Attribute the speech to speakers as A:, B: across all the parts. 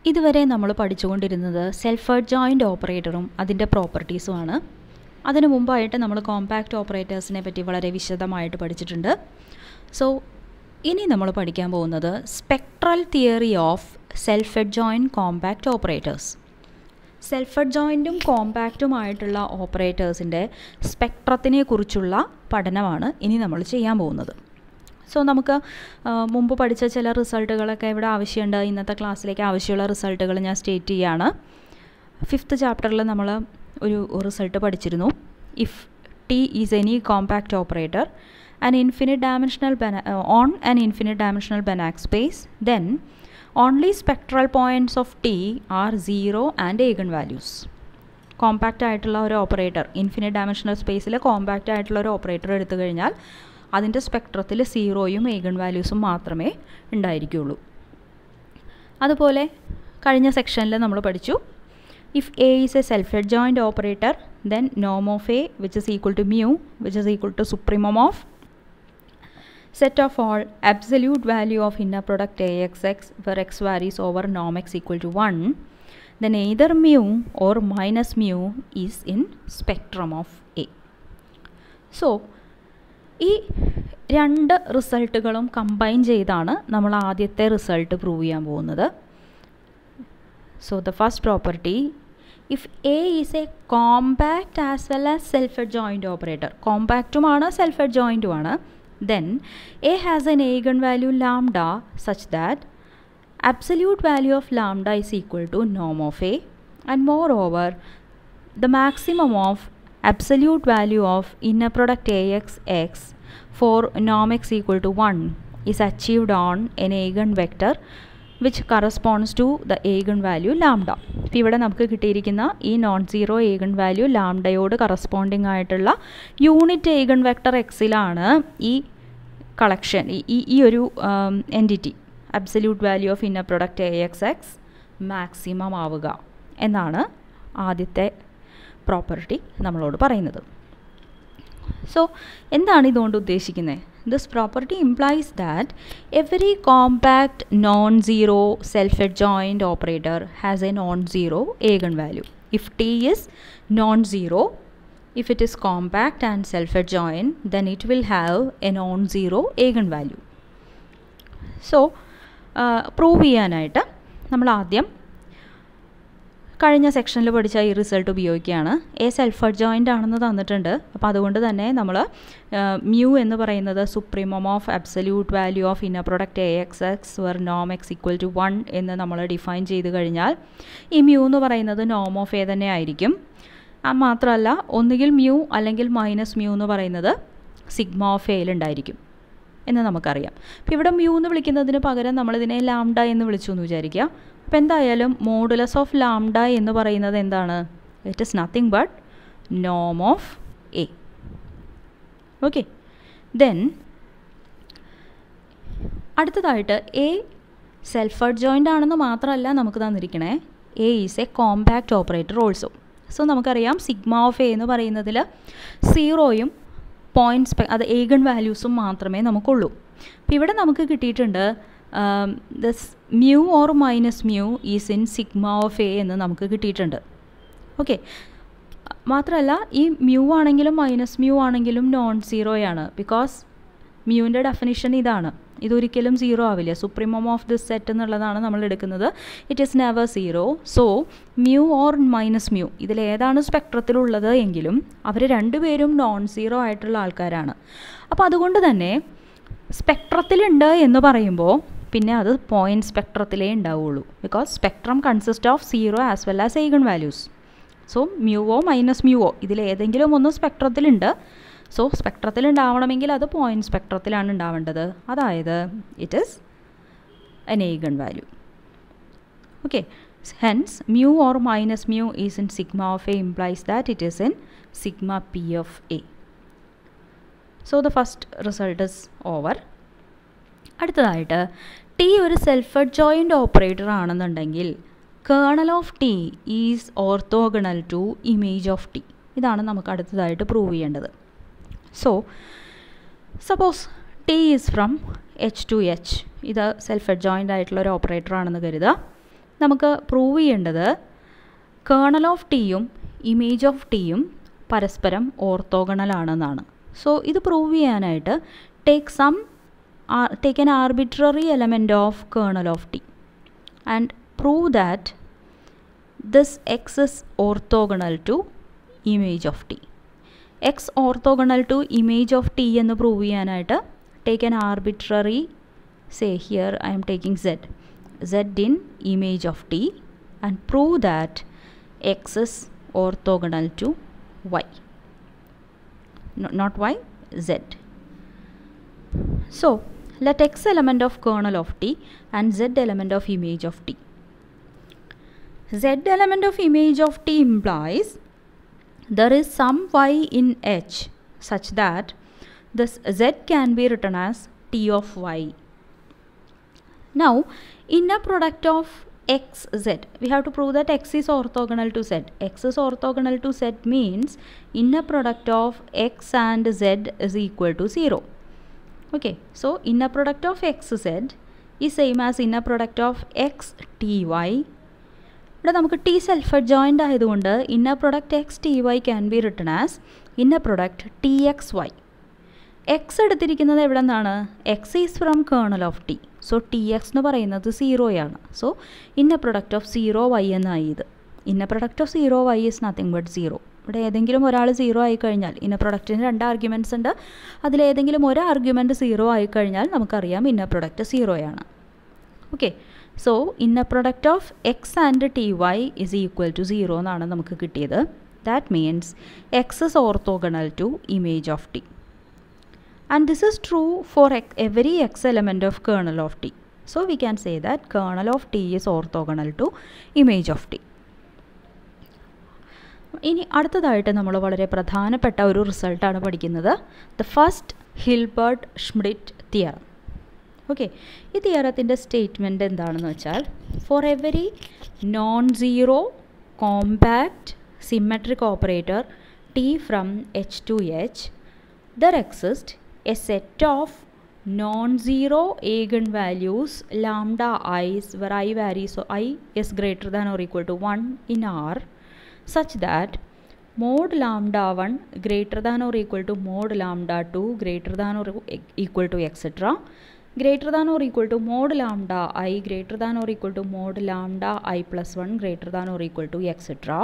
A: ഇതുവരെ നമ്മൾ പഠിച്ചുകൊണ്ടിരുന്നത് self adjoint ഓപ്പറേറ്ററും അതിൻ്റെ പ്രോപ്പർട്ടീസുമാണ്. അതിനു മുമ്പായിട്ട് നമ്മൾ കോമ്പാക്റ്റ് ഓപ്പറേറ്റേഴ്സിനെ പറ്റി വളരെ വിശദമായിട്ട് പഠിച്ചിട്ടുണ്ട്. സോ ഇനി നമ്മൾ പഠിക്കാൻ പോകുന്നത് spectral theory of self adjoint compact operators. Self അഡ്ജോയിൻറ്റും കോമ്പാക്റ്റുമായിട്ടുള്ള ഓപ്പറേറ്റേഴ്സിൻ്റെ സ്പെക്ട്രത്തിനെ കുറിച്ചുള്ള പഠനമാണ് ഇനി നമ്മൾ ചെയ്യാൻ പോകുന്നത്. സോ നമുക്ക് മുമ്പ് പഠിച്ച ചില റിസൾട്ടുകളൊക്കെ ഇവിടെ ആവശ്യമുണ്ട്. ഇന്നത്തെ ക്ലാസ്സിലേക്ക് ആവശ്യമുള്ള റിസൾട്ടുകൾ ഞാൻ സ്റ്റേറ്റ് ചെയ്യുകയാണ്. 5th ചാപ്റ്ററിൽ നമ്മൾ ഒരു റിസൾട്ട് പഠിച്ചിരുന്നു. If T is any compact operator an infinite dimensional on an infinite dimensional Banach space, then only spectral points of T are 0 and eigenvalues. Compact ആയിട്ടുള്ള ഒരു ഓപ്പറേറ്റർ, ഇൻഫിനിറ്റ് ഡയമെൻഷണൽ സ്പേസിൽ compact ആയിട്ടുള്ള ഒരു operator എടുത്തു കഴിഞ്ഞാൽ അതിൻ്റെ സ്പെക്ട്രത്തിൽ 0യും eigen വാല്യൂസും മാത്രമേ ഉണ്ടായിരിക്കുകയുള്ളൂ. അതുപോലെ കഴിഞ്ഞ സെക്ഷനിൽ നമ്മൾ പഠിച്ചു, if A is a self adjoint operator then നോം of A which is equal to mu which is equal to supremum of set of all absolute value of inner product AXX where x varies over norm x equal to 1, then either mu or minus mu is in spectrum of A. So ഈ രണ്ട് റിസൾട്ടുകളും combine ചെയ്താണ് നമ്മൾ ആദ്യത്തെ result prove ചെയ്യാൻ പോകുന്നത്. So the first property, if A is a compact as well as self-adjoint operator, കോമ്പാക്റ്റുമാണ് self അഡ്ജോയിൻറ്റുമാണ്, then A has an eigenvalue lambda such that absolute value of lambda is equal to norm of A, and moreover the maximum of absolute value of inner product AXX for norm x equal to 1 is achieved on an eigenvector which corresponds to the eigenvalue lambda. ഇപ്പോൾ ഇവിടെ നമുക്ക് കിട്ടിയിരിക്കുന്ന ഈ non zero eigenvalue ലാംഡയോട് corresponding ആയിട്ടുള്ള unit eigenvector എക്സിലാണ് ഈ collection, ഈ ഒരു entity absolute value of inner product AXX maximum ആവുക എന്നാണ് ആദ്യത്തെ പ്രോപ്പർട്ടി നമ്മളോട് പറയുന്നത്. സോ എന്താണ് ഇതുകൊണ്ട് ഉദ്ദേശിക്കുന്നത്? This property implies that every compact non-zero self-adjoint operator has a non-zero eigenvalue. If T is non-zero, if it is compact and self-adjoint, then it will have a non-zero eigenvalue. So, prove ചെയ്യാനായിട്ട് നമ്മൾ ആദ്യം കഴിഞ്ഞ സെക്ഷനിൽ പഠിച്ച ഈ result ഉപയോഗിക്കുകയാണ്. A self adjoint ആണെന്ന് തന്നിട്ടുണ്ട്. അപ്പോൾ അതുകൊണ്ട് തന്നെ നമ്മൾ മ്യൂ എന്ന് പറയുന്നത് supremum of absolute value of inner product AXX where നോം എക്സ് ഈക്വൽ ടു 1 എന്ന് നമ്മൾ ഡിഫൈൻ ചെയ്ത് കഴിഞ്ഞാൽ ഈ മ്യൂ എന്ന് പറയുന്നത് നോം ഓഫ് എ തന്നെ ആയിരിക്കും. മാത്രമല്ല ഒന്നുകിൽ മ്യൂ അല്ലെങ്കിൽ മൈനസ് മ്യൂ എന്ന് പറയുന്നത് സിഗ്മ ഓഫ് എയിലുണ്ടായിരിക്കും എന്ന് നമുക്കറിയാം. അപ്പോൾ ഇവിടെ മ്യൂ എന്ന് വിളിക്കുന്നതിന് പകരം നമ്മളിതിനെ ലാംഡ എന്ന് വിളിച്ചു എന്ന് വിചാരിക്കുക. അപ്പോൾ എന്തായാലും മോഡുലസ് ഓഫ് ലാംഡ എന്ന് പറയുന്നത് എന്താണ്? ഇറ്റ് ഈസ് നത്തിങ് ബട്ട് നോം ഓഫ് എ. ഓക്കെ, ദെൻ അടുത്തതായിട്ട് എ സെൽഫ് അഡ്ജോയിൻ്റ് ആണെന്ന് മാത്രമല്ല നമുക്ക് തന്നിരിക്കണേ, A is a compact operator also. So നമുക്കറിയാം സിഗ്മ ഓഫ് എ എന്ന് പറയുന്നതിൽ 0യും പോയിൻറ്റ്സ് അത് ഏഗൺ വാല്യൂസും മാത്രമേ നമുക്കുള്ളൂ. അപ്പോൾ ഇവിടെ നമുക്ക് കിട്ടിയിട്ടുണ്ട് this mu or minus mu is in sigma of A എന്ന് നമുക്ക് കിട്ടിയിട്ടുണ്ട്. ഓക്കെ, മാത്രമല്ല ഈ മ്യൂ ആണെങ്കിലും മൈനസ് മ്യൂ ആണെങ്കിലും നോൺ സീറോയാണ്. ബിക്കോസ് മ്യൂവിൻ്റെ ഡെഫിനിഷൻ ഇതാണ്, ഇതൊരിക്കലും സീറോ ആവില്ല. സുപ്രീമം ഓഫ് ദിസ് സെറ്റ് എന്നുള്ളതാണ് നമ്മൾ എടുക്കുന്നത്. It is never zero. So mu or minus mu ഇതിലേതാണ് സ്പെക്ട്രത്തിലുള്ളത് എങ്കിലും അവർ രണ്ടുപേരും നോൺ സീറോ ആയിട്ടുള്ള ആൾക്കാരാണ്. അപ്പോൾ അതുകൊണ്ട് തന്നെ സ്പെക്ട്രത്തിലുണ്ട് എന്ന് പറയുമ്പോൾ പിന്നെ അത് പോയിൻറ്റ് സ്പെക്ട്രത്തിലേ ഉണ്ടാവുള്ളൂ. Because spectrum consist of 0 as well as eigenvalues. So മ്യൂവോ മൈനസ് മ്യൂവോ ഇതിലേതെങ്കിലും ഒന്ന് സ്പെക്ട്രത്തിലുണ്ട്. സോ സ്പെക്ട്രത്തിൽ ഉണ്ടാവണമെങ്കിൽ അത് പോയിൻറ്റ് സ്പെക്ട്രത്തിലാണ് ഉണ്ടാവേണ്ടത്. അതായത് it is an eigenvalue. Okay, hence mu or minus mu is in sigma of A implies that it is in sigma P of A. So the first result is over. അടുത്തതായിട്ട് T ഒരു self adjoint operator ആണെന്നുണ്ടെങ്കിൽ kernel of T is orthogonal to image of T. ഇതാണ് നമുക്ക് അടുത്തതായിട്ട് prove ചെയ്യേണ്ടത്. So suppose T is from H to H, ഇത് self adjoint ആയിട്ടുള്ള ഒരു ഓപ്പറേറ്റർ ആണെന്ന് കരുതുക. നമുക്ക് പ്രൂവ് ചെയ്യേണ്ടത് കേർണൽ ഓഫ് ടിയും ഇമേജ് ഓഫ് ടിയും പരസ്പരം ഓർത്തോഗണൽ ആണെന്നാണ്. സോ ഇത് പ്രൂവ് ചെയ്യാനായിട്ട് take an arbitrary element of kernel of t and prove that this x is orthogonal to image of t. x orthogonal to image of t എന്ന് prove ചെയ്യാനായിട്ട് take an arbitrary, say here I am taking z in image of t and prove that x is orthogonal to y, not y, z. So let x element of kernel of t and z element of image of t. Z element of image of t implies there is some y in H such that this z can be written as t of y. Now inner product of x z, we have to prove that x is orthogonal to z. X is orthogonal to z means inner product of x and z is equal to 0. Okay, so inner product of xz is same as inner product of x ty. ഇവിടെ നമുക്ക് T self adjoint ആയതുകൊണ്ട് inner product x T y can be written as inner product T x y. X എടുത്തിരിക്കുന്നത് എവിടെ നിന്നാണ്? X is from kernel of T. So T x എന്ന് പറയുന്നത് 0 so inner product of 0y എന്നായി ഇത്. Inner product of 0y is nothing but 0. ഇവിടെ ഏതെങ്കിലും ഒരാൾ 0 ആയിക്കഴിഞ്ഞാൽ ഇന്നർ പ്രൊഡക്റ്റിന് 2 ആർഗ്യുമെൻറ്റ്സ് ഉണ്ട്. അതിലേതെങ്കിലും ഒരു ആർഗ്യുമെൻറ്റ് 0 ആയിക്കഴിഞ്ഞാൽ നമുക്കറിയാം inner product 0. Okay, so inner product of x and T y is equal to 0 എന്നാണ് നമുക്ക് കിട്ടിയത്. That means x is orthogonal to image of T. And this is true for every x element of kernel of t. So we can say that kernel of t is orthogonal to image of t. ഇനി അടുത്തതായിട്ട് നമ്മൾ വളരെ പ്രധാനപ്പെട്ട ഒരു റിസൾട്ടാണ് പഠിക്കുന്നത്, the first Hilbert Schmidt theorem. Okay, ഈ തിയറത്തിൻ്റെ സ്റ്റേറ്റ്മെൻറ്റ് എന്താണെന്ന് വെച്ചാൽ, for every non zero compact symmetric operator t from h to h, there exists a set of non-zero eigenvalues lambda i's where I varies, so I is greater than or equal to 1 in R, such that mod lambda 1 greater than or equal to mod lambda 2 greater than or equal to etc. greater than or equal to mod lambda I greater than or equal to mod lambda I plus 1 greater than or equal to etc.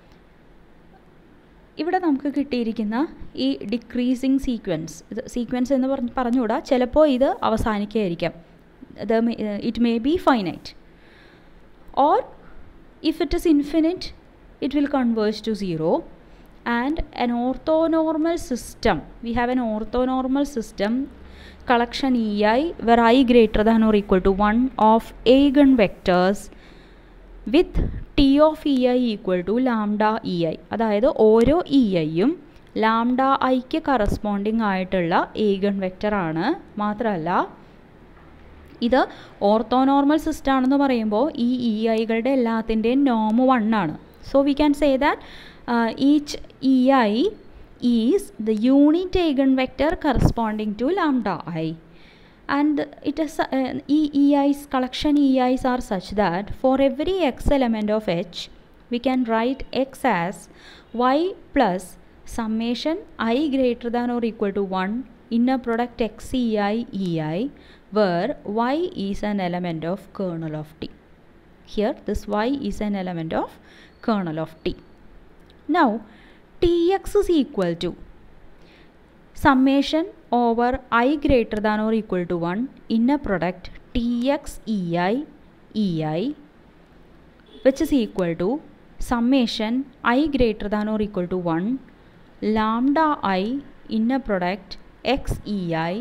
A: ഇവിടെ നമുക്ക് കിട്ടിയിരിക്കുന്ന ഈ decreasing sequence, ഇത് sequence എന്ന് പറഞ്ഞുകൂടാ, ചിലപ്പോൾ ഇത് അവസാനിക്കുകയായിരിക്കാം. It may be finite or if it is infinite it will converge to 0. And an orthonormal system, we have an orthonormal system collection ei where I greater than or equal to 1 of eigenvectors with t of ei equal to lambda ei. അതായത് ഓരോ eiയും lambda ഐക്ക് corresponding ആയിട്ടുള്ള eigen വെക്റ്ററാണ്. മാത്രമല്ല ഇത് orthonormal system ആണെന്ന് പറയുമ്പോൾ ഈ eiകളുടെ എല്ലാത്തിൻ്റെയും നോം 1 ആണ്. So we can say that each ei is the unit eigen vector corresponding to lambda i. And it is ei's collection ei's are such that for every x element of h we can write x as y plus summation I greater than or equal to 1 inner product x ei where y is an element of kernel of t. Here this y is an element of kernel of t. Now tx is equal to summation over I greater than or equal to 1 inner product tx ei which is equal to summation I greater than or equal to 1 lambda I inner product x ei.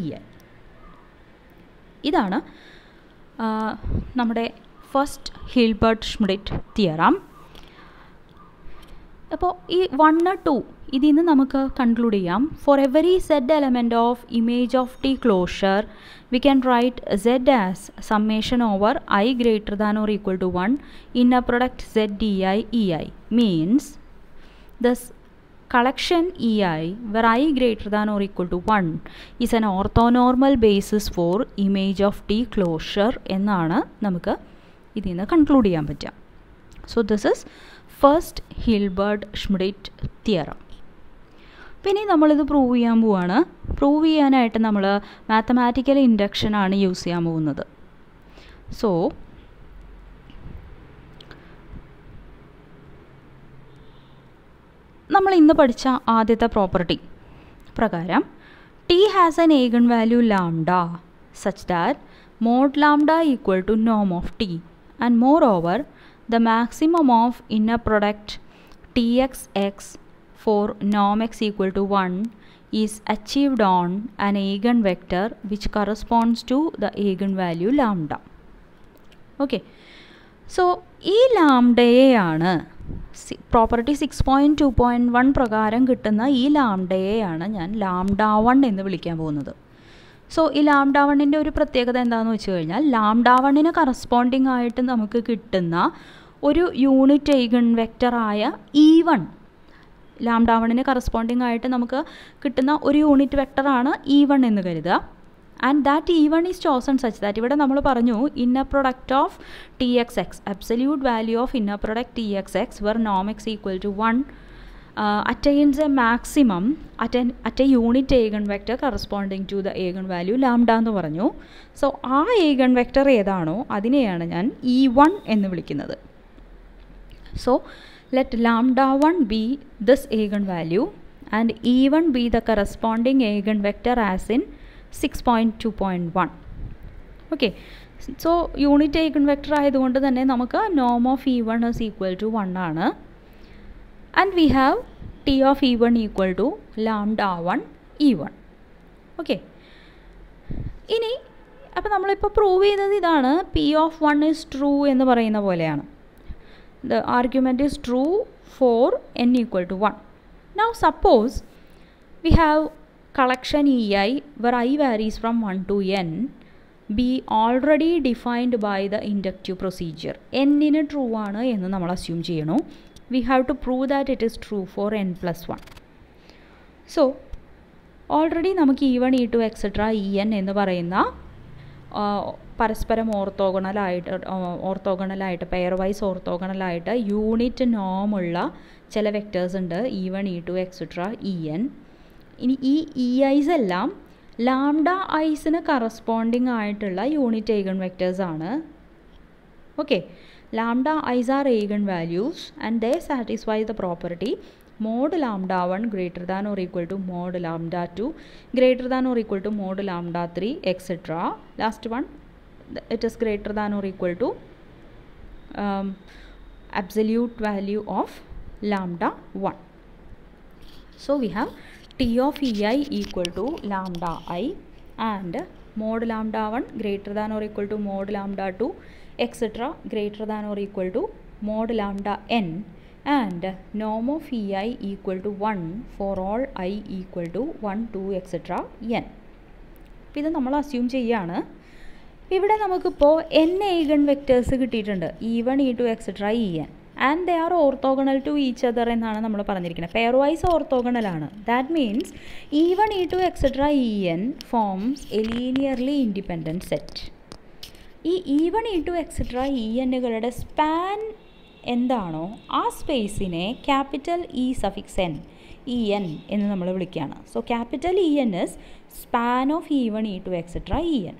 A: ഇതാണ് നമ്മുടെ first Hilbert Schmidt theorem. അപ്പോൾ ഈ 1 2 ഇതിൽ നിന്ന് നമുക്ക് conclude ചെയ്യാം, for every zed element of image of T closure we can write z as summation over I greater than or equal to 1 inner product z ei means this collection ei where I greater than or equal to 1 is an orthonormal basis for image of t closure എന്നാണ് നമുക്ക് ഇതിൽ നിന്ന് conclude ചെയ്യാൻ പറ്റുക. So this is first Hilbert Schmidt theorem. പിന്നെ നമ്മളിത് prove ചെയ്യാൻ പോവാണ്. പ്രൂവ് ചെയ്യാനായിട്ട് നമ്മൾ മാത്തമാറ്റിക്കൽ ഇൻഡക്ഷനാണ് യൂസ് ചെയ്യാൻ പോകുന്നത്. സോ നമ്മൾ ഇന്ന് പഠിച്ച ആദ്യത്തെ പ്രോപ്പർട്ടി പ്രകാരം T has N eigen value lambda such that mode lambda equal to നോം of T and more over the maximum of inner product T x X four Noam x equal to 1 is achieved on an eigen vector which corresponds to the eigen value lambda. Okay, so ഈ ലാംഡയെയാണ് property 6.2.1 പ്രകാരം കിട്ടുന്ന ഈ ലാംഡയെയാണ് ഞാൻ lambda 1 എന്ന് വിളിക്കാൻ പോകുന്നത്. So ഈ lambda 1ൻ്റെ ഒരു പ്രത്യേകത എന്താണെന്ന് വെച്ച് കഴിഞ്ഞാൽ ലാംഡ 1ന് കറസ്പോണ്ടിങ് ആയിട്ട് നമുക്ക് കിട്ടുന്ന ഒരു യൂണിറ്റ് ഏഗൺ വെക്റ്ററായ E1, ലാംഡ 1ന് കറസ്പോണ്ടിങ് ആയിട്ട് നമുക്ക് കിട്ടുന്ന ഒരു യൂണിറ്റ് വെക്റ്ററാണ് E1 എന്ന് കരുതുക. And that E1 is chosen such that ഇവിടെ നമ്മൾ പറഞ്ഞു inner product of T x x, absolute value of inner product T x x where നോം x equal to 1 attains a maximum at a unit eigen vector corresponding to the eigen value lambda എന്ന് പറഞ്ഞു. So ആ eigen vector ഏതാണോ അതിനെയാണ് ഞാൻ E1 എന്ന് വിളിക്കുന്നത്. So let lambda 1 be this eigen value and E1 be the corresponding eigen vector as in 6.2.1. Okay, so unit eigen vector ആയതുകൊണ്ട് തന്നെ നമുക്ക് നോം of E1 is equal to 1 ആണ്. And we have T of E1 equal to lambda 1 E1. Okay, ഇനി അപ്പോൾ നമ്മളിപ്പോൾ prove ചെയ്തത് ഇതാണ്, P of 1 is true എന്ന് പറയുന്ന പോലെയാണ്. The argument is true for n equal to 1. Now suppose we have collection EI where I varies from 1 to n be already defined by the inductive procedure. n ന് true ആണ് എന്ന് നമ്മൾ assume ചെയ്യണു. We have to prove that it is true for n plus 1. So already നമുക്ക് E1 E2 etc. En എന്ന് പറയുന്ന പരസ്പരം ഓർത്തോഗണലായിട്ട് പെയർ വൈസ് ഓർത്തോഗണലായിട്ട് യൂണിറ്റ് നോമുള്ള ചില വെക്റ്റേഴ്സ് ഉണ്ട് E1 E2 etc. En. ഇനി ഈ EIs എല്ലാം ലാംഡ ഐസിന് കറസ്പോണ്ടിങ് ആയിട്ടുള്ള യൂണിറ്റ് ഏഗൺ വെക്റ്റേഴ്സ് ആണ്. Okay, lambda i's are eigen values and they satisfy the property mod lambda 1 greater than or equal to mod lambda 2 greater than or equal to mod lambda 3 etc. Last one, it is greater than or equal to absolute value of lambda 1. So we have T of EI equal to lambda I and mod lambda 1 greater than or equal to mod lambda 2 etc. greater than or equal to mod lambda n and norm of EI equal to 1 for all I equal to 1, 2 etc. n. അപ്പോൾ ഇത് നമ്മൾ assume ചെയ്യുകയാണ്. ഇവിടെ നമുക്കിപ്പോൾ n eigen vectors കിട്ടിയിട്ടുണ്ട്, E1 E2 etc. En and they are orthogonal to each other എന്നാണ് നമ്മൾ പറഞ്ഞിരിക്കുന്നത്. പെയർ വൈസ് ഓർത്തോഗണലാണ്. That means E1 E2 etc. En forms a linearly independent set. ഈ E1 E2 etc. Enകളുടെ സ്പാൻ എന്താണോ ആ സ്പേസിനെ capital E suffix n En എന്ന് നമ്മൾ വിളിക്കുകയാണ്. So capital En is span of E1 E2 etc. En.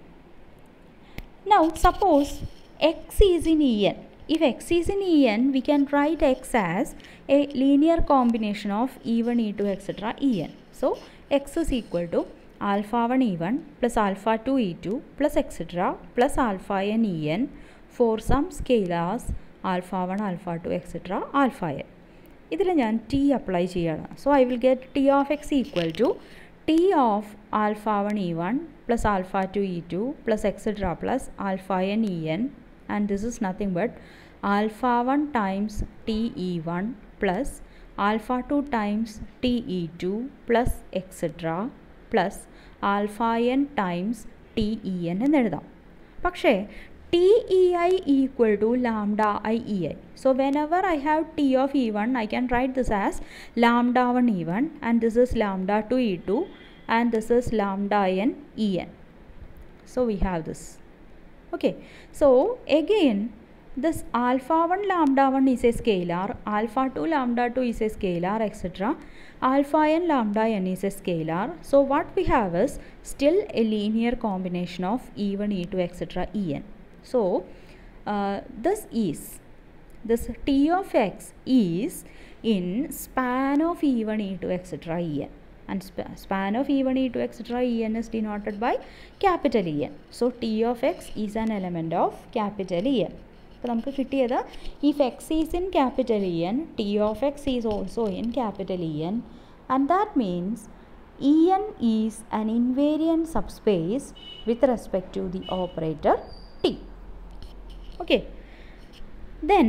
A: Now suppose x is in En. If x is in En, we can write x as a linear combination of E1 E2 etc. En. So x is equal to alpha 1 E1 plus alpha 2 E2 plus etc. plus alpha n En for some scalars alpha 1 alpha 2 etc. alpha n. ഇതിൽ ഞാൻ t apply ചെയ്യാണ്. So I will get t of x equal to t of alpha 1 E1 plus alpha 2 E2 plus etc. plus alpha n En, and this is nothing but alpha 1 times t E1 plus alpha 2 times t E2 plus etc. plus alpha n times t En എന്ന് എഴുതാം. പക്ഷേ TEI equal to lambda I EI. So whenever I have T of E1, I can write this as lambda 1 E1 and this is lambda 2 E2 and this is lambda n En. So we have this. Okay. So again this alpha 1 lambda 1 is a scalar, alpha 2 lambda 2 is a scalar, etc. Alpha n lambda n is a scalar. So what we have is still a linear combination of e1, e2, etc. en. So this t of x is in span of e1, e2, etc. en. And span of e1, e2, etc. en is denoted by capital En. So t of x is an element of capital En. അപ്പോൾ നമുക്ക് കിട്ടിയത് if x is in capital En, t of x is also in capital En, and that means En is an invariant subspace with respect to the operator t. Okay, then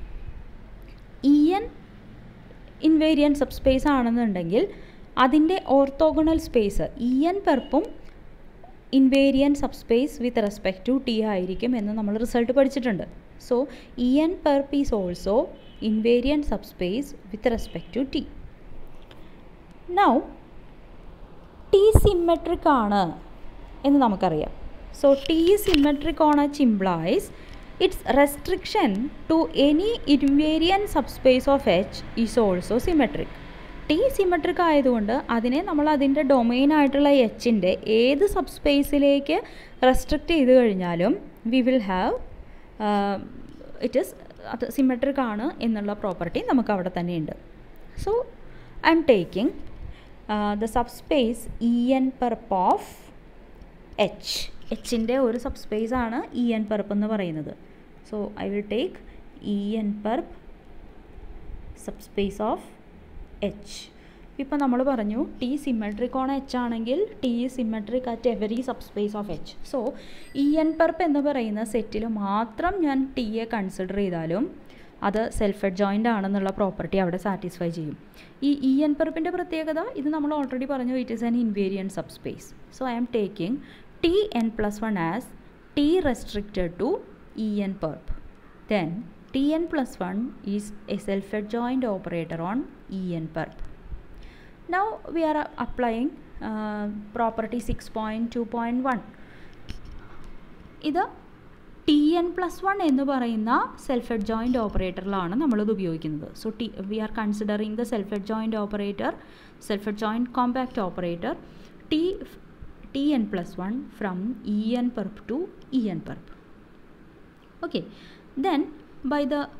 A: En invariant subspace ആണെന്നുണ്ടെങ്കിൽ അതിൻ്റെ orthogonal space en പെർപ്പും invariant subspace with respect to t ആയിരിക്കും എന്ന് നമ്മൾ result പഠിച്ചിട്ടുണ്ട്. So en perp is also invariant subspace with respect to t. Now t symmetric ആണ് എന്ന് നമുക്കറിയാം. So t symmetric on h implies its restriction to any invariant subspace of h is also symmetric. T symmetric ആയതുകൊണ്ട് അതിനെ നമ്മൾ അതിൻ്റെ domain ആയിട്ടുള്ള എച്ചിൻ്റെ ഏത് സബ്സ്പേസിലേക്ക് റെസ്ട്രിക്റ്റ് ചെയ്ത് കഴിഞ്ഞാലും we will have it is അത് സിമെട്രിക് ആണ് എന്നുള്ള പ്രോപ്പർട്ടി നമുക്ക് അവിടെ തന്നെയുണ്ട്. So I'm taking the subspace E N perp of എച്ചിൻ്റെ ഒരു സബ്സ്പേസ് ആണ് ഇ എൻ പെർപ്പ് എന്ന് പറയുന്നത്. So I will take E N perp subspace of H. ഇപ്പോൾ നമ്മൾ പറഞ്ഞു ടി സിമെട്രിക് ഓൺ എച്ച് ആണെങ്കിൽ T symmetric at every subspace of H. So E N perp എന്ന് പറയുന്ന സെറ്റിൽ മാത്രം ഞാൻ ടിയെ കൺസിഡർ ചെയ്താലും അത് സെൽഫ് അഡ്ജോയിൻ്റ് ആണെന്നുള്ള പ്രോപ്പർട്ടി അവിടെ സാറ്റിസ്ഫൈ ചെയ്യും. ഈ ഇ എൻ പെർപ്പിൻ്റെ പ്രത്യേകത ഇത് നമ്മൾ ഓൾറെഡി പറഞ്ഞു, it is an invariant subspace. So I'm taking T N plus one as T restricted to E N perp. Then Tn plus 1 is a self-adjoint operator on En perp. Now we are applying property 6.2.1. ഇത് Tn plus 1 എന്ന് പറയുന്ന self-adjoint ഓപ്പറേറ്ററിലാണ് നമ്മളിത് ഉപയോഗിക്കുന്നത്. So we are considering the self-adjoint operator, self-adjoint compact operator Tn plus 1 from En perp to En perp. Okay, then by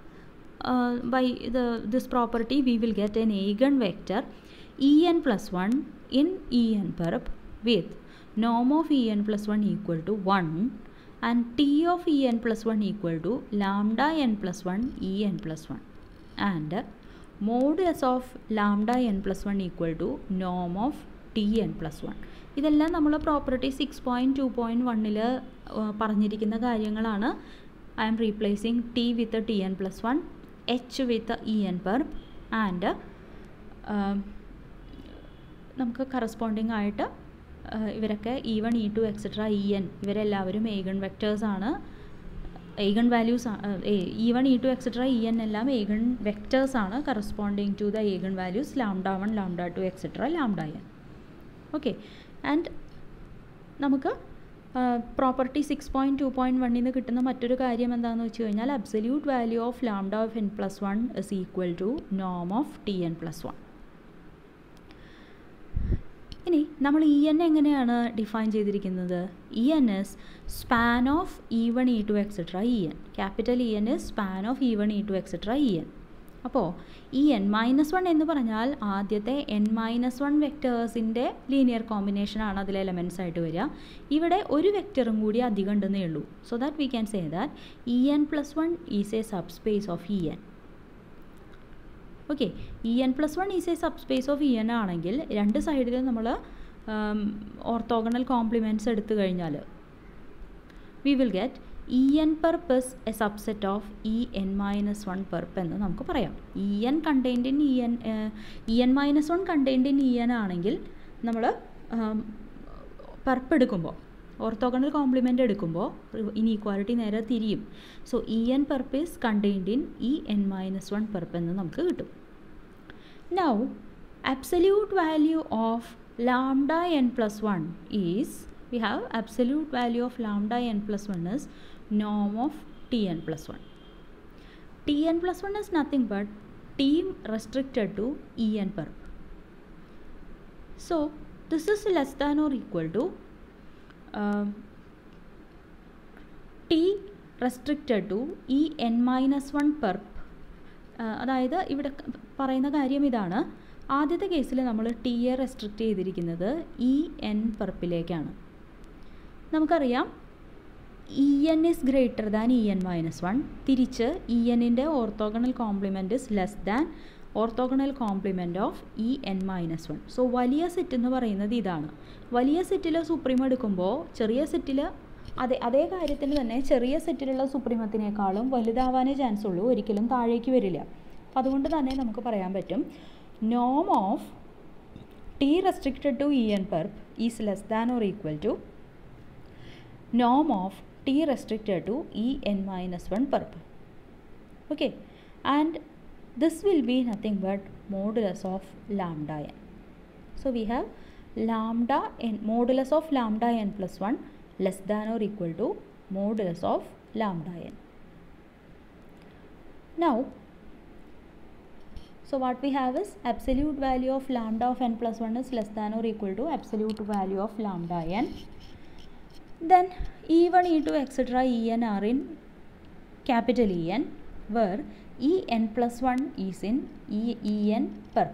A: this property we will get an eigenvector En plus 1 in En perp with norm of En plus 1 equal to 1 and t of En plus 1 equal to lambda n plus 1 En plus 1 and modulus of lambda n plus 1 equal to norm of Tn plus 1. ഇതെല്ലാം നമ്മൾ property 6.2.1 പറഞ്ഞിരിക്കുന്ന കാര്യങ്ങളാണ്. I am replacing t with the Tn plus 1, h with the En perp and നമുക്ക് corresponding ആയിട്ട് ഇവരൊക്കെ E1, E2, etc. En ഇവരെല്ലാവരും eigen വെക്റ്റേഴ്സാണ്, eigen values. E1, E2, etc. En എല്ലാം ഏഗൺ വെക്റ്റേഴ്സാണ് corresponding to the eigen values lambda 1, lambda 2, etc. Lambda n. Okay, and നമുക്ക് property 6.2.1 നിന്ന് കിട്ടുന്ന മറ്റൊരു കാര്യം എന്താണെന്ന് വെച്ച് കഴിഞ്ഞാൽ absolute value of lambda of n plus 1 is equal to നോം ഓഫ് Tn പ്ലസ് 1. ഇനി നമ്മൾ ഇ എൻ എങ്ങനെയാണ് ഡിഫൈൻ ചെയ്തിരിക്കുന്നത്? E n is span of E1, E2, etc. En. Capital E n is span of E1, E2, etc. En. അപ്പോൾ ഈ n-1 എന്ന് പറഞ്ഞാൽ ആദ്യത്തെ n-1 വെക്റ്റേഴ്സിൻ്റെ ലീനിയർ കോമ്പിനേഷനാണ് അതിലെ എലമെൻറ്റ്സ് ആയിട്ട് വരിക. ഇവിടെ ഒരു വെക്റ്ററും കൂടി അധികം ഉണ്ടെന്നേ ഉള്ളൂ. So that we can say that En plus 1 is a subspace of En. Okay, En plus 1 is a subspace of En ആണെങ്കിൽ രണ്ട് സൈഡിൽ നമ്മൾ ഓർത്തോഗണൽ കോംപ്ലിമെൻറ്റ്സ് എടുത്തു കഴിഞ്ഞാൽ we will get En perp is a subset of En-1 perp എന്ന് നമുക്ക് പറയാം. En contained in En-1 contained in En ആണെങ്കിൽ നമ്മൾ പെർപ്പ് എടുക്കുമ്പോൾ ഓർത്തോഗണൽ കോംപ്ലിമെൻ്റ് എടുക്കുമ്പോൾ ഇനീക്വാലിറ്റി നേരെ തിരിയും. So En perp is contained in En-1 perp എന്ന് നമുക്ക് കിട്ടും. Now absolute value of lambda n plus 1 is, we have absolute value of lambda n plus 1 is norm of Tn plus 1. Tn plus 1 is nothing but T restricted to En perp. So this is less than or equal to T restricted to En minus 1 perp. അതായത് ഇവിടെ പറയുന്ന കാര്യം ഇതാണ്. ആദ്യത്തെ കേസിൽ നമ്മൾ ടിയെ restrict ചെയ്തിരിക്കുന്നത് En പെർപ്പിലേക്കാണ്. നമുക്കറിയാം En is greater than En minus 1. തിരിച്ച് Enൻ്റെ orthogonal complement is less than orthogonal complement of En minus 1. So വലിയ സെറ്റ് എന്ന് പറയുന്നത് ഇതാണ്. വലിയ സെറ്റിൽ സുപ്രീം എടുക്കുമ്പോൾ ചെറിയ സെറ്റിൽ അതേ കാര്യത്തിന് തന്നെ ചെറിയ സെറ്റിലുള്ള സുപ്രീമത്തിനേക്കാളും വലുതാവാനേ ചാൻസ് ഉള്ളൂ, ഒരിക്കലും താഴേക്ക് വരില്ല. അപ്പോൾ അതുകൊണ്ട് തന്നെ നമുക്ക് പറയാൻ പറ്റും നോം of T restricted to En perp is less than or equal to norm of T restricted to En minus 1 perp. Okay, and this will be nothing but modulus of lambda n. So we have lambda n, modulus of lambda n plus 1 less than or equal to modulus of lambda n. Now, so what we have is absolute value of lambda of n plus 1 is less than or equal to absolute value of lambda n. Then E1, E2, etc. En are in capital En, where En plus 1 is in En perp.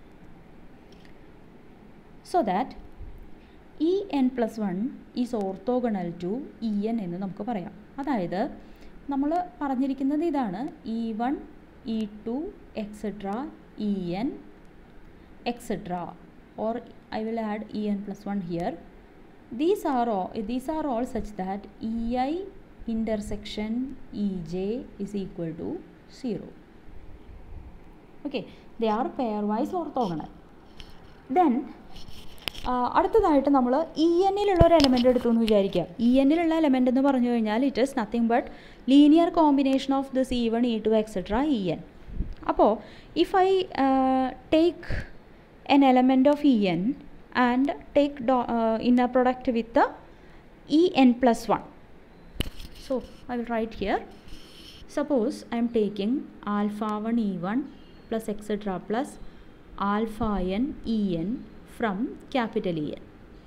A: So that En plus 1 is orthogonal to En എന്ന് നമുക്ക് പറയാം. അതായത് നമ്മൾ പറഞ്ഞിരിക്കുന്നത് ഇതാണ്, E1, E2, etc. En, etc. or I will add En plus 1 here. These are all such that Ei intersection Ej is equal to 0. Okay, they are pairwise orthogonal. Then അടുത്തതായിട്ട് നമ്മൾ Enലുള്ള ഒരു എലമെൻ്റ് എടുത്തു എന്ന് വിചാരിക്കുക. Enലുള്ള എലമെൻ്റ് എന്ന് പറഞ്ഞു കഴിഞ്ഞാൽ it is nothing but linear combination of this E1, E2, etc. En. അപ്പോൾ if I take n element of En and take inner product with the En plus 1. So I will write here, suppose I am taking alpha 1 E1 plus etc. plus alpha n En from capital En.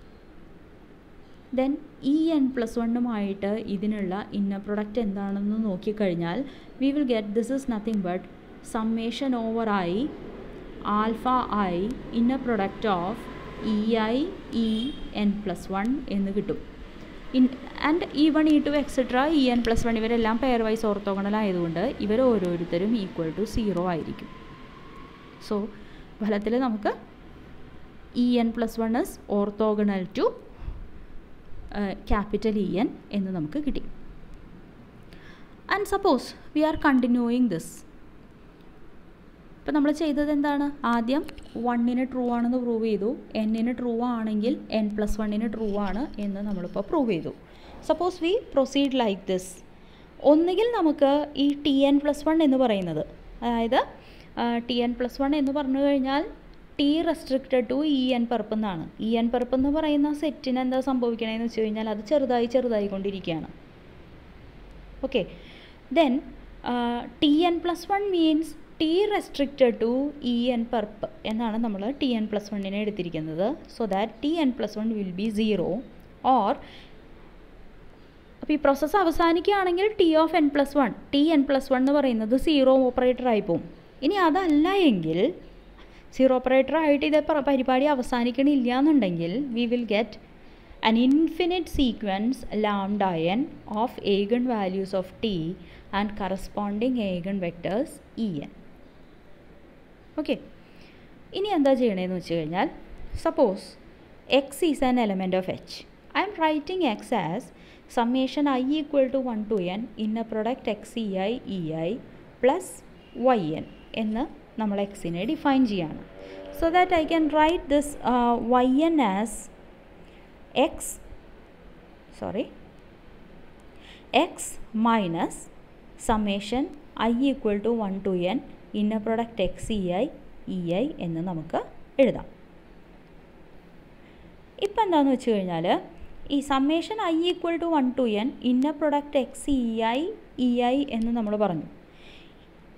A: Then En plus 1 ഇതിനുള്ള inner product എന്താണെന്ന് നോക്കിക്കഴിഞ്ഞാൽ we will get this is nothing but summation over I alpha I inner product of Ei En plus 1 എന്ന് കിട്ടും. And E1, E2, etc. En plus 1 ഇവരെല്ലാം pair vice orthogonal ആയതുകൊണ്ട് ഇവർ ഓരോരുത്തരും equal to 0 ആയിരിക്കും. So ഫലത്തിൽ നമുക്ക് En plus 1 is orthogonal to capital En എന്ന് നമുക്ക് കിട്ടി. And suppose we are continuing this. ഇപ്പോൾ നമ്മൾ ചെയ്തത് എന്താണ്, ആദ്യം 1ന് ട്രൂ ആണെന്ന് പ്രൂവ് ചെയ്തു, Nന് ട്രൂ ആണെങ്കിൽ N plus 1ന് ട്രൂ ആണ് എന്ന് നമ്മളിപ്പോൾ പ്രൂവ് ചെയ്തു. Suppose we proceed like this. ഒന്നുകിൽ നമുക്ക് ഈ Tn plus 1 എന്ന് പറയുന്നത്, അതായത് Tn plus 1 എന്ന് പറഞ്ഞു കഴിഞ്ഞാൽ T restricted to En perp എന്നാണ്. En പെർപ്പ് എന്ന് പറയുന്ന സെറ്റിന് എന്താ സംഭവിക്കണമെന്ന് വെച്ച് കഴിഞ്ഞാൽ അത് ചെറുതായി കൊണ്ടിരിക്കുകയാണ്. Okay, then Tn plus 1 means T restricted to En perp എന്നാണ് നമ്മൾ Tn plus 1നെ എടുത്തിരിക്കുന്നത്. So that Tn plus 1 will be 0 or അപ്പോൾ ഈ പ്രോസസ്സ് അവസാനിക്കുകയാണെങ്കിൽ T of n plus 1 Tn plus 1 എന്ന് പറയുന്നത് 0 ഓപ്പറേറ്റർ ആയി പോകും. ഇനി അതല്ല എങ്കിൽ 0 ഓപ്പറേറ്റർ ആയിട്ട് ഇത് പരിപാടി അവസാനിക്കണില്ല എന്നുണ്ടെങ്കിൽ we will get an infinite sequence lambda n of eigenvalues of T and corresponding eigenvectors En. Okay, ഇനി എന്താ ചെയ്യണതെന്ന് വെച്ച് കഴിഞ്ഞാൽ suppose x is an element of H. I'm writing x as summation I equal to 1 to n inner product XEi plus yn എന്ന് നമ്മൾ എക്സിനെ define ചെയ്യാണ്. So that I can write this yn as x minus summation I equal to 1 to n inner product XEi എന്ന് നമുക്ക് എഴുതാം. ഇപ്പം എന്താണെന്ന് വെച്ച് കഴിഞ്ഞാൽ ഈ summation I equal to 1 to n inner product XEi എന്ന് നമ്മൾ പറഞ്ഞു.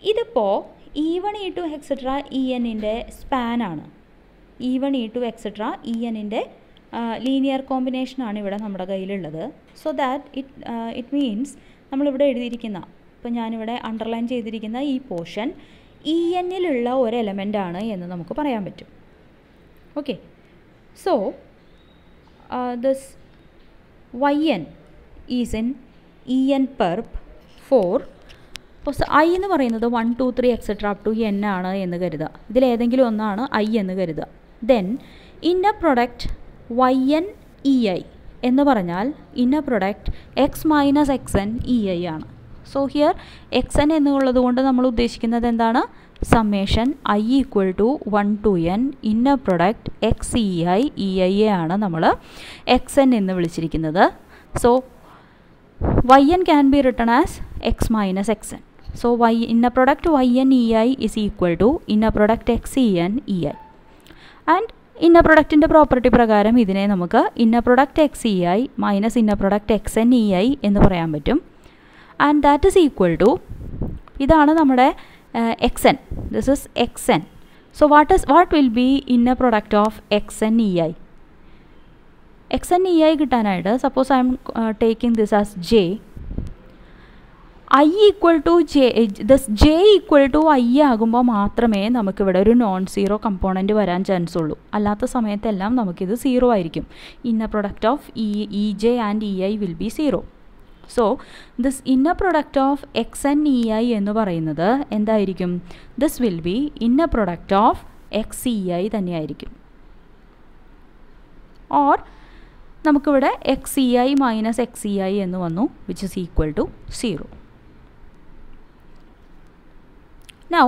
A: ഇതിപ്പോൾ E1 E2 എക്സെട്ര ENൻ്റെ സ്പാനാണ്. E1 E2 എക്സെട്ര ENൻ്റെ ലീനിയർ കോമ്പിനേഷനാണ് ഇവിടെ നമ്മുടെ കയ്യിലുള്ളത്. സോ ദാറ്റ് ഇറ്റ് മീൻസ് നമ്മളിവിടെ എഴുതിയിരിക്കുന്ന, ഇപ്പോൾ ഞാനിവിടെ അണ്ടർലൈൻ ചെയ്തിരിക്കുന്ന ഈ പോർഷൻ ENലുള്ള ഒരു എലമെൻ്റാണ് എന്ന് നമുക്ക് പറയാൻ പറ്റും. Okay, so this YN is in EN perp for അപ്പോൾ I എന്ന് പറയുന്നത് 1 2 3 എക്സെട്ര അപ് ടു N ആണ് എന്ന് കരുതുക. ഇതിലേതെങ്കിലും ഒന്നാണ് I എന്ന് കരുതുക. Then inner product YN EI എന്ന് പറഞ്ഞാൽ inner product X minus XN EI ആണ്. സോ ഹിയർ XN എന്നുള്ളത് കൊണ്ട് നമ്മൾ ഉദ്ദേശിക്കുന്നത് എന്താണ്? Summation I equal to 1 to N inner product XEI EI ആണ് നമ്മൾ XN എന്ന് വിളിച്ചിരിക്കുന്നത്. സോ YN can be written as X minus XN. So inner product YN EI is equal to inner product XEN EI. And inner product in the property പ്രകാരം ഇതിനെ നമുക്ക് inner product XEI minus inner product XN EI എന്ന് പറയാൻ പറ്റും. And that is equal to, ഇതാണ് നമ്മുടെ XN. This is XN. So what will be inner product of XN EI? XN EI കിട്ടാനായിട്ട് suppose I'm taking this as J. I equal to J equal to I ആകുമ്പോൾ മാത്രമേ നമുക്കിവിടെ ഒരു non zero component വരാൻ chance ഉള്ളൂ. അല്ലാത്ത സമയത്തെല്ലാം നമുക്കിത് സീറോ ആയിരിക്കും. Inner product of EJ and EI will be zero. So this inner product of XN EI എന്ന് പറയുന്നത് എന്തായിരിക്കും? This will be inner product of XEI തന്നെയായിരിക്കും. ഓർ നമുക്കിവിടെ XEI മൈനസ് XEI എന്ന് വന്നു, which is equal to 0. Now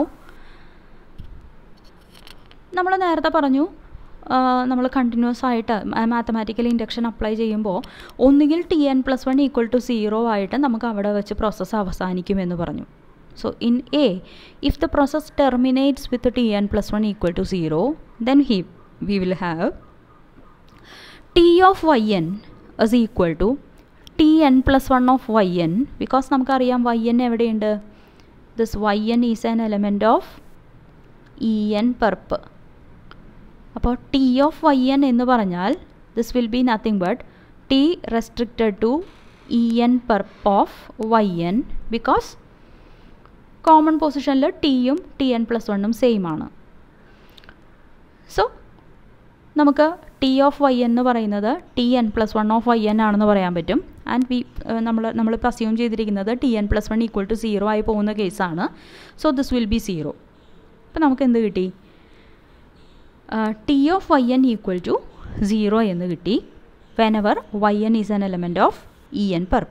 A: നമ്മൾ നേരത്തെ പറഞ്ഞു നമ്മൾ കണ്ടിന്യൂസ് ആയിട്ട് മാത്തമാറ്റിക്കൽ ഇൻഡക്ഷൻ അപ്ലൈ ചെയ്യുമ്പോൾ ഒന്നുകിൽ Tn+1 ഈക്വൽ ടു 0 ആയിട്ട് നമുക്ക് അവിടെ വെച്ച് പ്രോസസ്സ് അവസാനിക്കുമെന്ന് പറഞ്ഞു. So in A, if the process terminates with Tn+1 equal to 0, then we will have T of yn is equal to Tn+1 of yn, because നമുക്കറിയാം yn എവിടെയുണ്ട്? This yn is an element of En perp. അപ്പോൾ T of yn എന്ന് പറഞ്ഞാൽ this will be nothing but T restricted to En perp of yn, because common പൊസിഷനിൽ ടിയും Tn+1 same ആണ്. So നമുക്ക് T of y എന്ന് പറയുന്നത് Tn+1 of yn ആണെന്ന് പറയാൻ പറ്റും. ആൻഡ് നമ്മളിപ്പോൾ അസ്യൂം ചെയ്തിരിക്കുന്നത് Tn+1 ഈക്വൽ ടു 0 ആയി പോകുന്ന കേസാണ്. So this will be 0. അപ്പോൾ നമുക്ക് എന്ത് കിട്ടി? T of yn equal to 0 എന്ന് കിട്ടി whenever yn is an element of En perp.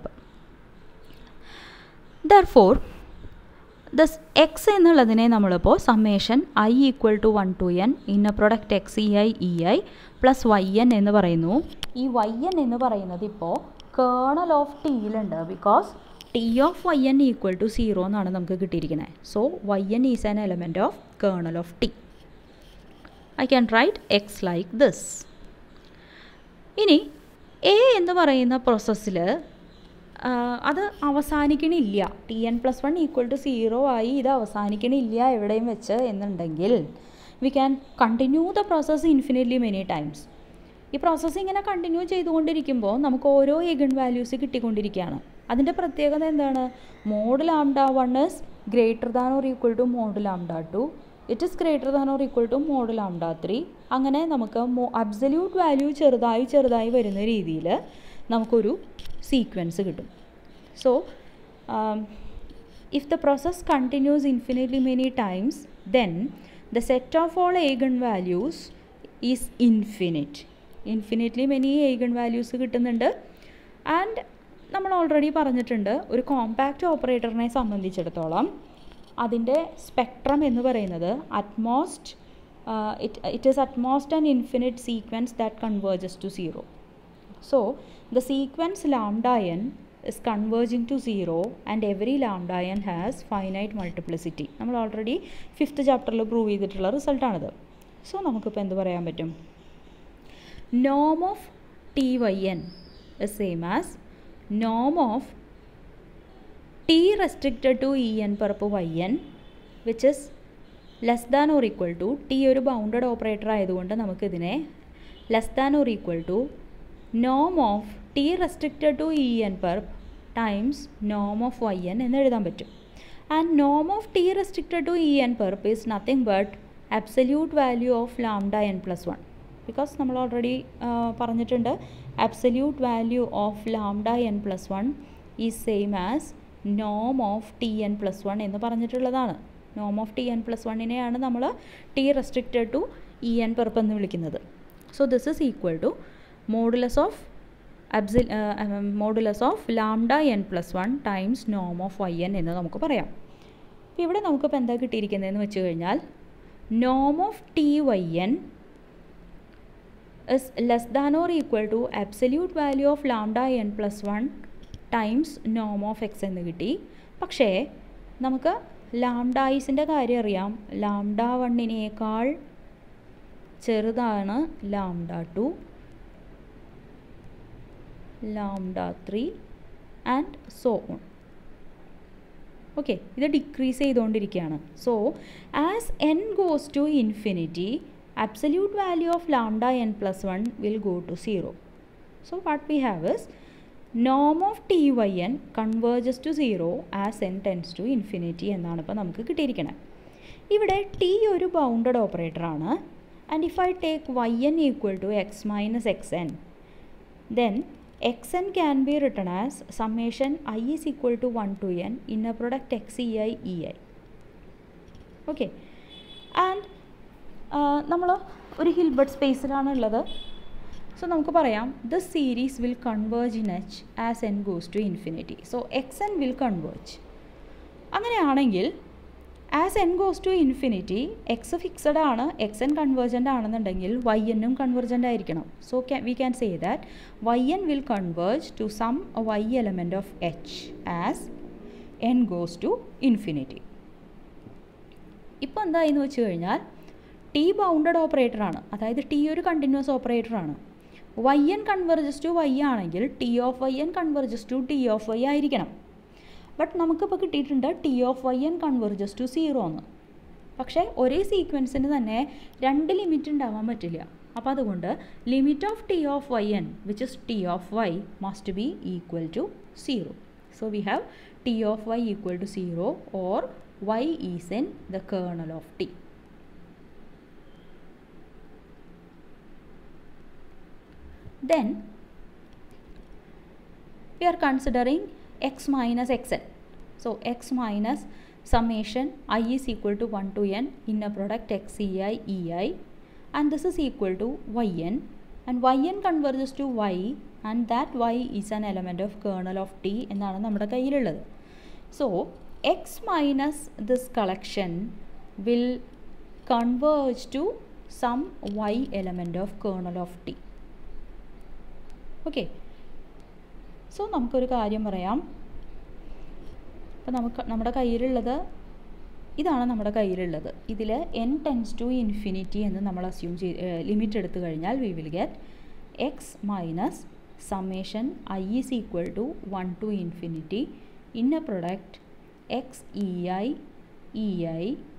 A: Therefore this x എന്നുള്ളതിനെ നമ്മളിപ്പോൾ summation I equal to 1 to N inner product XEI EI plus YN എന്ന് പറയുന്നു. ഈ YN എന്ന് പറയുന്നത് ഇപ്പോൾ കേർണൽ ഓഫ് ടിയിലുണ്ട്, because T of YN equal to 0 എന്നാണ് നമുക്ക് കിട്ടിയിരിക്കുന്നത്. So YN is an element of kernel of T. I can write x like this. ഇനി A എന്ന് പറയുന്ന പ്രോസസ്സിൽ അത് അവസാനിക്കണില്ല, Tn+1 ഈക്വൽ ടു 0 ആയി ഇത് അവസാനിക്കണില്ല എവിടെയും വെച്ച് എന്നുണ്ടെങ്കിൽ we can continue the process infinitely many times. ഈ പ്രോസസ്സ് ഇങ്ങനെ കണ്ടിന്യൂ ചെയ്തുകൊണ്ടിരിക്കുമ്പോൾ നമുക്ക് ഓരോ ഈഗൺ വാല്യൂസ് കിട്ടിക്കൊണ്ടിരിക്കുകയാണ്. അതിൻ്റെ പ്രത്യേകത എന്താണ്? Mod λ1 is greater than or equal to mod λ2, it is greater than or equal to mod λ3. അങ്ങനെ നമുക്ക് അബ്സല്യൂട്ട് വാല്യൂ ചെറുതായി വരുന്ന രീതിയിൽ നമുക്കൊരു സീക്വൻസ് കിട്ടും. So if the process continues infinitely many times, then the set of all eigen values is infinitely many eigen values കിട്ടുന്നുണ്ട്. And നമ്മൾ already പറഞ്ഞിട്ടുണ്ട്, ഒരു കോമ്പാക്റ്റ് ഓപ്പറേറ്ററിനെ സംബന്ധിച്ചിടത്തോളം അതിൻ്റെ സ്പെക്ട്രം എന്ന് പറയുന്നത് it is at most an infinite sequence that converges to 0. So the sequence lambda n is converging to 0 and every lambda n has finite multiplicity. നമ്മൾ already 5th ചാപ്റ്ററിൽ prove ചെയ്തിട്ടുള്ള റിസൾട്ടാണിത്. So നമുക്കിപ്പോൾ എന്ത് പറയാൻ പറ്റും? norm of Tyn is same as norm of T restricted to En perp yn which is less than or equal to, T ഒരു bounded operator ആയതുകൊണ്ട് നമുക്കിതിനെ less than or equal to നോം of T restricted to E N പെർപ്പ് times നോം of Y N എന്ന് എഴുതാൻ പറ്റും. And Noam of T restricted to E N പെർപ്പ് is nothing but absolute value of lambda N plus one. Because നമ്മൾ already പറഞ്ഞിട്ടുണ്ട് absolute value of lambda N plus one is same as നോം of T N plus one എന്ന് പറഞ്ഞിട്ടുള്ളതാണ്. നോം of T N plus വണ്ണിനെയാണ് നമ്മൾ T restricted to E N perp എന്ന് വിളിക്കുന്നത്. So this is equal to modulus of lambda N plus one times നോം of Y N എന്ന് നമുക്ക് പറയാം. അപ്പോൾ ഇവിടെ നമുക്കിപ്പോൾ എന്താ കിട്ടിയിരിക്കുന്നതെന്ന് വെച്ച് കഴിഞ്ഞാൽ നോം of T Y N is less than or equal to absolute value of lambda n plus 1 times norm of x എന്ന് കിട്ടി. പക്ഷേ നമുക്ക് ലാംഡായിസിൻ്റെ കാര്യം അറിയാം. ലാംഡ വണ്ണിനേക്കാൾ ചെറുതാണ് lambda two, lambda three and so on. Okay, ഇത് ഡിക്രീസ് ചെയ്തുകൊണ്ടിരിക്കുകയാണ്. So as n goes to infinity, absolute value of lambda n plus 1 will go to 0. So what we have is norm of t y n converges to 0 as n tends to infinity എന്നാണ് ഇപ്പോൾ നമുക്ക് കിട്ടിയിരിക്കുന്നത്. ഇവിടെ t ഒരു bounded operator ആണ്. And if I take y n equal to x minus X N, then X N can be written as summation i is equal to 1 to n inner product X E I E I. Okay, and നമ്മൾ ഒരു Hilbert സ്പേസിലാണ് ഉള്ളത്. So നമുക്ക് പറയാം this series will converge in H as N goes to infinity. So X N will converge. അങ്ങനെയാണെങ്കിൽ as N goes to infinity X fixed ആണ്, X N convergent ആണെന്നുണ്ടെങ്കിൽ Y എന്നും കൺവേർജൻ്റ് ആയിരിക്കണം. So we can say that Y N will converge to some Y element of H as N goes to infinity. ഇപ്പോൾ എന്തായെന്ന് വെച്ച് കഴിഞ്ഞാൽ T bounded ഓപ്പറേറ്ററാണ്, അതായത് T ഒരു കണ്ടിന്യൂസ് ഓപ്പറേറ്ററാണ്. Y N converges to Y ആണെങ്കിൽ T of Y N converges to T of Y ആയിരിക്കണം. But നമുക്കിപ്പോൾ കിട്ടിയിട്ടുണ്ട് T of Y N converges to 0 എന്ന്. പക്ഷേ ഒരേ സീക്വൻസിന് തന്നെ രണ്ട് ലിമിറ്റ് ഉണ്ടാവാൻ പറ്റില്ല. അപ്പോൾ അതുകൊണ്ട് limit of T of Y N which is T of Y must be equal to 0. So we have T of Y equal to 0 or Y is in the kernel of T. Then we are considering x minus xn. So x minus summation I is equal to 1 to n inner product xei ei, and this is equal to yn, and yn converges to y, and that y is an element of kernel of t എന്നാണ് നമ്മുടെ കയ്യിലുള്ളത്. So x minus this collection will converge to some y element of kernel of t. Okay, so നമുക്കൊരു കാര്യം പറയാം. അപ്പോൾ നമ്മുടെ കയ്യിലുള്ളത് ഇതാണ്. നമ്മുടെ കയ്യിലുള്ളത് ഇതിൽ n ടെൻസ് ടു ഇൻഫിനിറ്റി എന്ന് നമ്മൾ അസ്യൂം ലിമിറ്റ് എടുത്തു കഴിഞ്ഞാൽ we will get X minus summation I is equal to 1 to infinity inner product X E I E I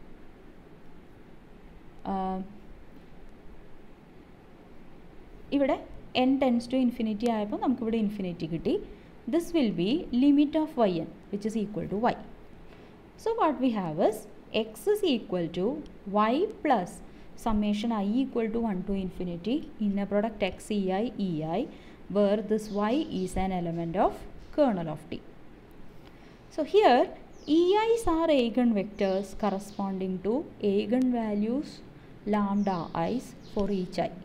A: ഇവിടെ n ടെൻസ് ടു ഇൻഫിനിറ്റി ആയപ്പോൾ നമുക്കിവിടെ ഇൻഫിനിറ്റി കിട്ടി. This will be limit of Y N which is equal to Y. So what we have is X is equal to Y plus summation I equal to 1 to infinity inner product X E I E I where this Y is an element of kernel of T. So here EIs are eigenvectors corresponding to eigenvalues lambda i's for each I.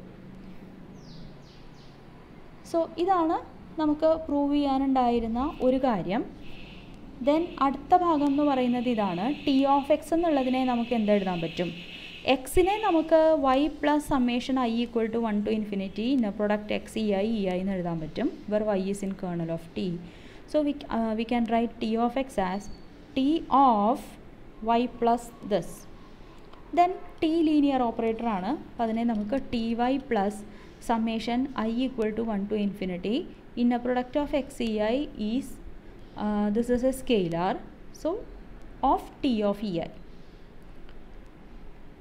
A: So ഇതാണ് നമുക്ക് prove ചെയ്യാനുണ്ടായിരുന്ന ഒരു കാര്യം. Then അടുത്ത ഭാഗം എന്ന് പറയുന്നത് ഇതാണ്. T of X എന്നുള്ളതിനെ നമുക്ക് എന്തെഴുതാൻ പറ്റും? എക്സിനെ നമുക്ക് Y plus summation I equal to 1 to infinity inner product X E I E I എന്ന് എഴുതാൻ പറ്റും, where Y is in kernel of T. So we can write T of X as T of Y plus this. Then T linear operator ആണ്, അപ്പോൾ അതിനെ നമുക്ക് T Y plus summation I equal to 1 to infinity inner product of xei is this is a scalar, so of t of ei.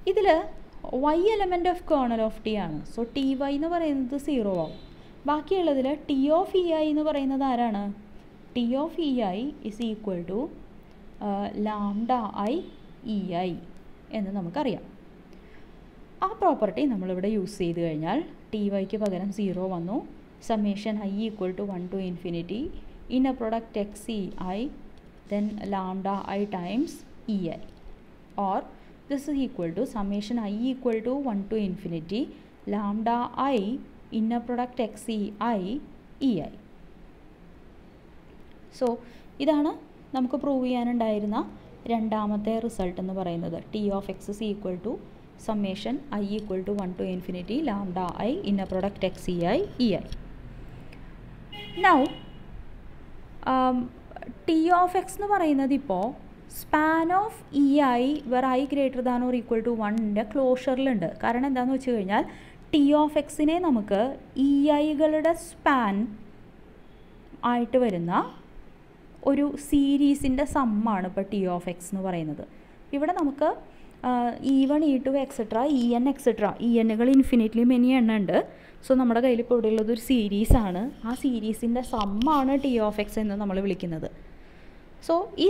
A: ഇതിൽ y element of kernel of T ആണ്. So T Y എന്ന് പറയുന്നത് 0 ആവും. ബാക്കിയുള്ളതിൽ T of E I എന്ന് പറയുന്നത് ആരാണ്? T of E I is equal to lambda I E I എന്ന് നമുക്കറിയാം. ആ പ്രോപ്പർട്ടി നമ്മളിവിടെ യൂസ് ചെയ്ത് കഴിഞ്ഞാൽ ടി വൈക്ക് പകരം 0 വന്നു. Summation I equal to 1 to infinity inner product X E I then lambda I times E I, or this is equal to summation I equal to 1 to infinity lambda I inner product X E I E I. So ഇതാണ് നമുക്ക് prove ചെയ്യാനുണ്ടായിരുന്ന രണ്ടാമത്തെ result എന്ന് പറയുന്നത്. T of X is equal to summation I equal to 1 to infinity lambda I inner product X E I E I. Now T of X എന്ന് പറയുന്നത് ഇപ്പോൾ span of E I where I greater than or equal to 1ൻ്റെ ക്ലോഷറിലുണ്ട്. കാരണം എന്താണെന്ന് വെച്ച് കഴിഞ്ഞാൽ T of എക്സിനെ നമുക്ക് ഇ ഐകളുടെ സ്പാൻ ആയിട്ട് വരുന്ന ഒരു സീരീസിൻ്റെ സമ്മാണ് ഇപ്പോൾ ടി ഓഫ് എക്സ് എന്ന് പറയുന്നത്. ഇവിടെ നമുക്ക് E1, E2 etcetera E N etcetera E എന്നുകൾ ഇൻഫിനിറ്റ്ലി മെനി എണ്ണം ഉണ്ട്. സോ നമ്മുടെ കയ്യിൽ ഇപ്പോൾ ഇവിടെ ഉള്ളതൊരു സീരീസാണ്. ആ സീരീസിൻ്റെ സമ്മാണ് ടി ഓഫ് എക്സ് എന്ന് നമ്മൾ വിളിക്കുന്നത്. സോ ഈ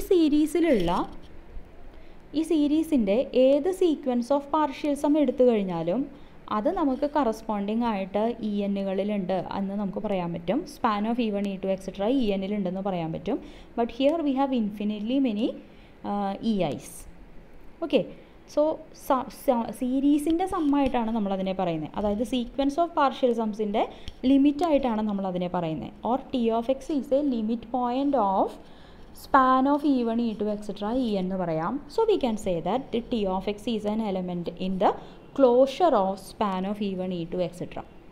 A: സീരീസിൻ്റെ ഏത് സീക്വൻസ് ഓഫ് പാർഷ്യൽ സം എടുത്തു കഴിഞ്ഞാലും അത് നമുക്ക് കറസ്പോണ്ടിങ് ആയിട്ട് ഇ എന്നുകളിലുണ്ട് എന്ന് നമുക്ക് പറയാൻ പറ്റും. Span of E1, E2 etcetera E എന്നിലുണ്ടെന്ന് പറയാൻ പറ്റും. But here we have infinitely many E I's. Okay, so സീരീസിൻ്റെ സമ്മായിട്ടാണ് നമ്മളതിനെ പറയുന്നത്. അതായത് സീക്വൻസ് ഓഫ് പാർഷ്യൽ സംസിൻ്റെ ലിമിറ്റായിട്ടാണ് നമ്മളതിനെ പറയുന്നത്. Or T of X is a limit point of span of E1, E2 etc. എന്ന് പറയാം. So we can say that the T of x is an element in the closure of span of E1, E2 etc.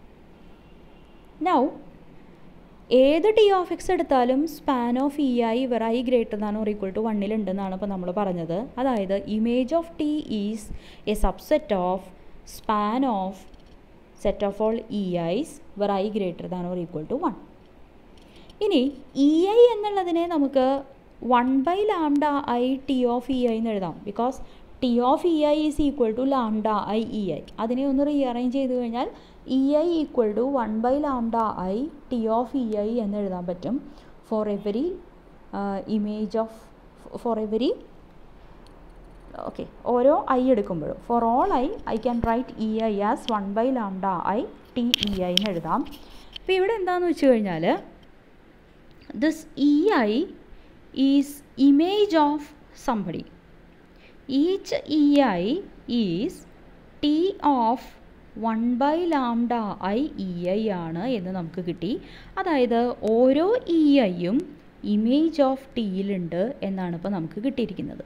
A: Now ഏത് T of X എടുത്താലും span of E I where I greater than or equal to 1 ഉണ്ടെന്നാണ് ഇപ്പോൾ നമ്മൾ പറഞ്ഞത്. അതായത് image of T is a subset of span of set of all E I's where I greater than or equal to 1. ഇനി E I എന്നുള്ളതിനെ നമുക്ക് 1/λ i T of E I എന്ന് എഴുതാം. Because T of E I is equal to lambda I E I. അതിനെ ഒന്ന് rearrange ചെയ്ത് കഴിഞ്ഞാൽ E I equal to 1/λ i T of E I എന്ന് എഴുതാൻ പറ്റും. For every image of okay ഓരോ ഐ എടുക്കുമ്പോഴും for all I can write E I as 1/λ i T E I എന്ന് എഴുതാം. അപ്പോൾ ഇവിടെ എന്താണെന്ന് വെച്ച് കഴിഞ്ഞാൽ this EI is image of somebody. Each EI is T of 1/λ i EI ആണ് എന്ന് നമുക്ക് കിട്ടി. അതായത് ഓരോ ഇ ഐയും ഇമേജ് ഓഫ് ടിയിലുണ്ട് എന്നാണ് ഇപ്പോൾ നമുക്ക് കിട്ടിയിരിക്കുന്നത്.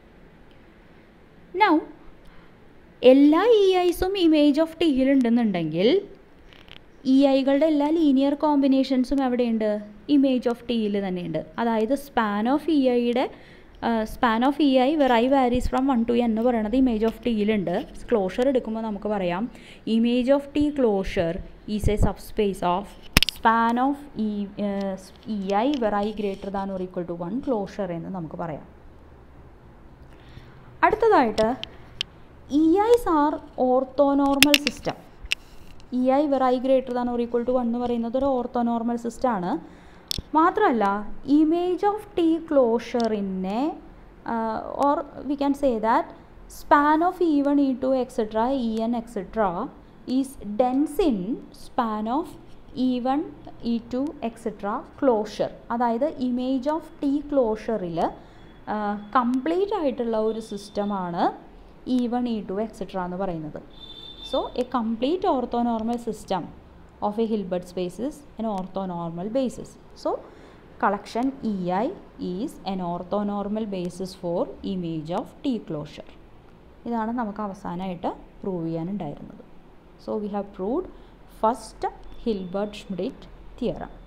A: നൗ എല്ലാ ഇ ഐസും ഇമേജ് ഓഫ് ടിയിലുണ്ടെന്നുണ്ടെങ്കിൽ ഇ ഐകളുടെ എല്ലാ ലീനിയർ കോമ്പിനേഷൻസും എവിടെയുണ്ട്? ഇമേജ് ഓഫ് ടിയിൽ തന്നെയുണ്ട്. അതായത് span of E I where I varies from 1 to n എന്ന് പറയുന്നത് ഇമേജ് ഓഫ് ടിയിലുണ്ട്. ക്ലോഷർ എടുക്കുമ്പോൾ നമുക്ക് പറയാം image of T closure is a sub space of span of E I where I greater than or equal to 1 closure എന്ന് നമുക്ക് പറയാം. അടുത്തതായിട്ട് E I's are orthonormal system. E I where I greater than or equal to 1 എന്ന് പറയുന്നത് ഒരു orthonormal സിസ്റ്റമാണ്. മാത്രമല്ല image of T ക്ലോഷറിനെ or we can say that span of E1, E2 etcetera E N etcetera is dense in span of E1, E2 etcetera closure. അതായത് image of T ക്ലോഷറിൽ complete ആയിട്ടുള്ള ഒരു സിസ്റ്റമാണ് E1, E2 എക്സെട്ര എന്ന് പറയുന്നത്. So a complete orthonormal system of a Hilbert space is an orthonormal basis. So collection EI is an orthonormal basis for image of T closure. ഇതാണ് നമുക്ക് അവസാനമായിട്ട് prove ചെയ്യാനുണ്ടായിരുന്നത്. So we have proved first Hilbert-Schmidt theorem.